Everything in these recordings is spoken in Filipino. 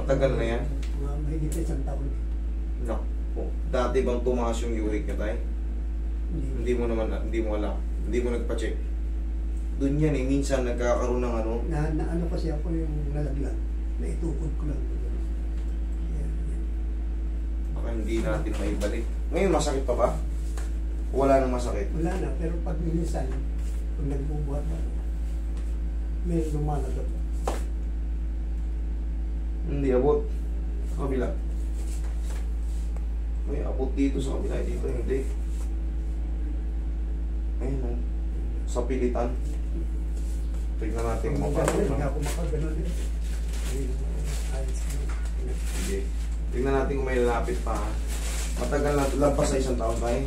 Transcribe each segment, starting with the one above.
Matagal na yan? Mahigit na isang taon. Naku. Dati bang tumaas yung uric niya tayo? Hindi mo alam. Hindi mo nagpa-check. Doon yan eh. Minsan nagkakaroon ng ano. Na ano kasi ako yung nalaglag. Naitukod ko lang. Baka hindi natin maibalik. Ngayon masakit pa ba? Wala nang masakit? Wala na. Pero pag minsan, pag nagbubuhat ako, may lumalagot. Hindi abot. Sa kabila. May abot dito sa kabila. Dito hindi. Ayun o. Sa pilitan. Tignan natin kung mapasok Hindi na. ako makaganon eh. Hindi. Tignan natin kung may lalapit pa. Matagal na. Lampas sa isang taon tayo.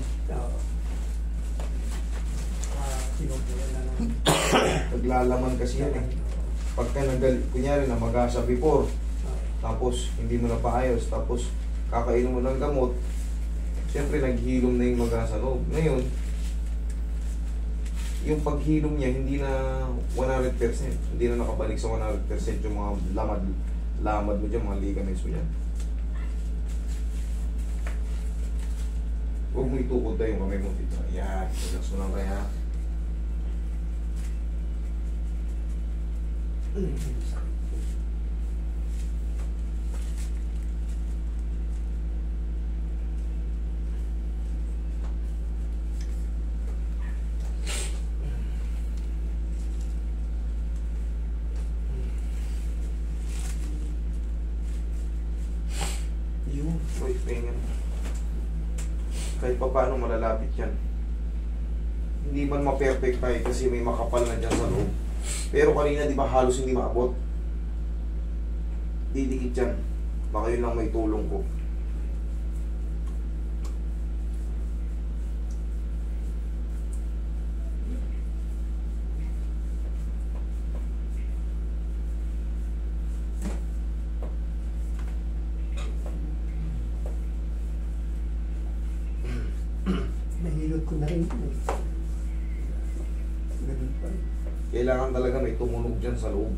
Sinubuhan na lang. Naglalaman kasi yan eh. Pagka kunyari na mag-asa before, tapos hindi mo na paayos, tapos kakainom mo ng gamot, siyempre naghilom na yung mag-asa loob. Ngayon, yung paghilom niya hindi na 100%, hindi na nakabalik sa 100% yung mga lamad mo dyan, mga ligaments mo dyan. Huwag mo itukod tayo yung kamay mo dito. Ayan, relax mo lang tayo ha. Uy, pahinga. Kahit pa paano malalapit yan. Hindi man ma-perfect tayo kasi may makapal na dyan sa loob. Pero kanina di ba halos hindi maabot? Didikit yan. Baka yun lang may tulong ko. Nahilot ko na rin. Ganun pa rin. Kailangan talaga may tumunog dyan sa loob.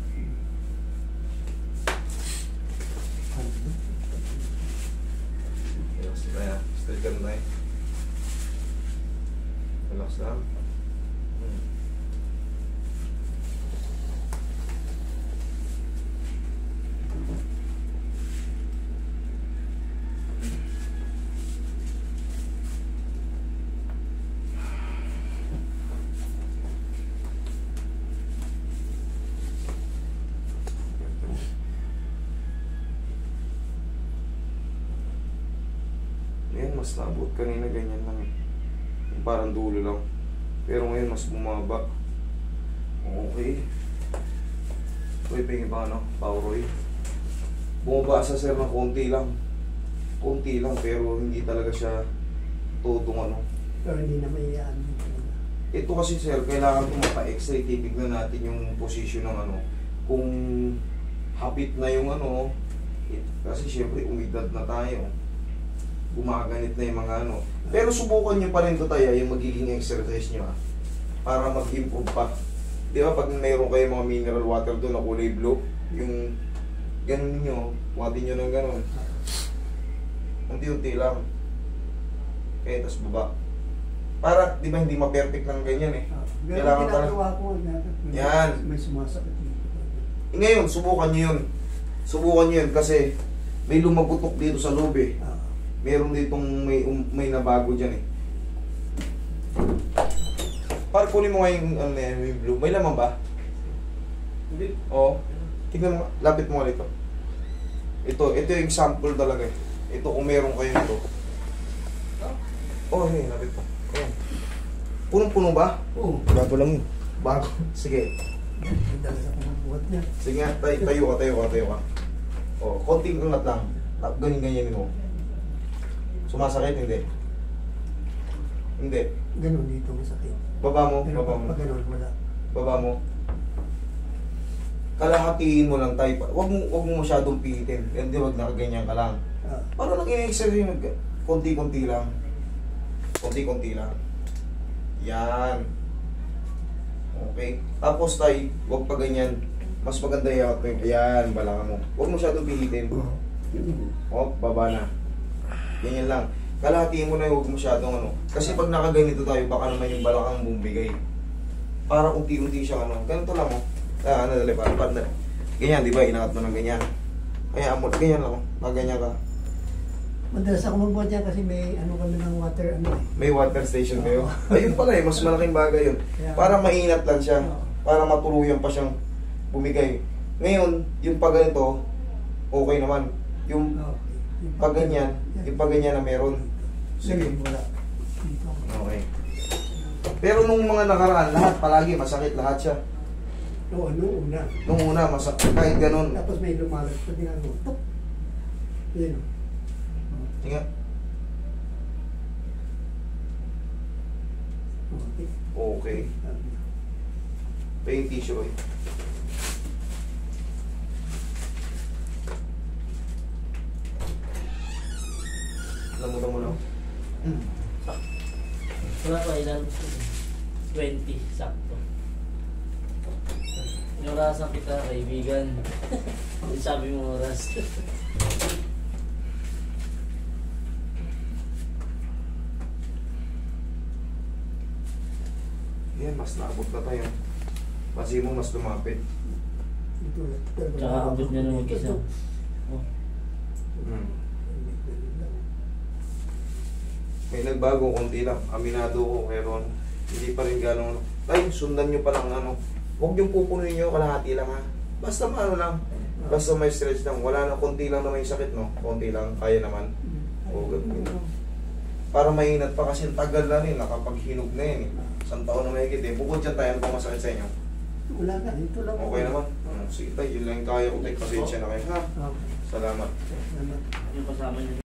Relax na tayo. Straight ka na tayo. Relax lang. Ayan, mas naabot. Kanina ganyan lang. Yung parang dulo lang. Pero ngayon mas bumaba. Okay. Uy, pingin pa ano? Pauroy. Bumaba sa sir ng konti lang. Konti lang pero hindi talaga siya tutong ano. Pero hindi na may ano. Ito kasi sir, kailangan ito mapa-x-ray. Titignan natin yung position ng ano. Kung hapit na yung ano. Kasi syempre umidad na tayo. Gumaganit na yung mga ano. Pero subukan nyo pa rin ito tayo, yung magiging exercise nyo ha, para mag-improve pa. Di ba pag mayroon kayo mga mineral water doon na kulay blue, yung ganun nyo, watin nyo ng ganun. Unti-unti lang. Okay, tas baba. Para, di ba hindi ma-perfect ng ganyan eh. Kailangan ginagawa ko. Yan. May sumasakit dito. Ngayon, subukan nyo yun. Subukan nyo yun kasi may lumagutok dito sa loob eh. Meron ditong may nabago dyan eh. Para kunin mo nga yung, yung blue. May laman ba? Hindi. Oo. Tignan mo. Lapit mo nga dito. Ito yung sample talaga eh. Ito kung meron kayo nito. Oh, hey, lapit mo. Oh. Punong-puno ba? Oo. Bago lang yun. Bago. Sige. Dala sa pangbuhat niya. Sige nga. Tayo ka. Oh, konting angat lang. Ganyan mo. Sumasakit? Hindi. Hindi. Ganun dito masakit. Baba mo. Pero Baba mo. pag ganun, wala. Baba mo. Kalahatiin mo lang tayo. Wag mo masyadong pilitin. Hindi, wag nakaganyan ka lang. Para lang i-exercise, konti-konti lang. Konti-konti lang. Yan. Okay. Tapos tayo, wag pa ganyan. Mas maganda i-out mo yung, ayan, balakang mo. Huwag mo masyadong pihitin. O, baba na. Ganyan lang. Kalahatiin mo na yung huwag masyadong ano. Kasi pag nakaganito tayo, baka naman yung balakang bumibigay. Para unti-unti siyang ano. Ganito lang o. Ano dali, para. Ganyan, di ba? Inaat mo ng ganyan. Kaya amot, ganyan lang o. Ganyan ka. Madalas ako magbuhat yan kasi may ano kami ng water, ano eh. May water station kayo. Ayun pala eh, mas malaking bagay yun. Para mainat lang siya. Para matuluyan pa siyang bumigay. Ngayon, yung pag ganito, okay naman. Yung pag ganyan, yung pag ganyan na meron. Sige. Wala. Dito. Okay. Pero nung mga nakaraan, lahat palagi masakit lahat siya. Oo, nung una. Nung una, masakit kahit ganun. Tapos may lumalag pa din ano. Tok! Yan o. Tinga. Okay. Okay. Pa yung tissue eh. Lamutan mo lang. Wala pa ilan? 20, sakto. Inurasan kita, kaibigan. Yung sabi mo oras. Yan, mas naabot na tayo. Kasi mo mas lumapit. Ito. Tsaka abot niya na mag-isa. Oh. May nagbago konti lang. Aminado ko, pero hindi pa rin gano'n. Ay, sundan nyo pa lang ano. Huwag yung pupunuin nyo, kalahati lang ha. Basta maano lang. Basta may stretch lang. Wala na, konti lang na may sakit no. Konti lang, kaya naman. O, ganun. Para mainat pa kasi tagal na rin, nakapaghinog na yun eh. Isang taon na may higit eh. Bukod dyan tayo, ano pang masakit sa inyo? Wala na, ito lang. Okay naman. Sige tayo, yun lang yung kaya ko tayo. Pasensya na kayo ha. Okay. Salamat. Salamat. Yung kasama niya.